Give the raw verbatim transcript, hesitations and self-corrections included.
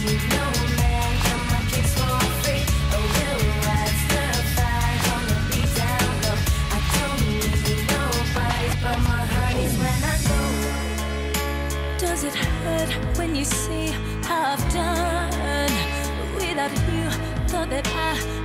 need no man, got my kicks for free. Oh, we'll ride the fight, gonna be down low. I don't need nobody but my honeys when I go. Does it hurt when you see how I've done? Without you, thought that I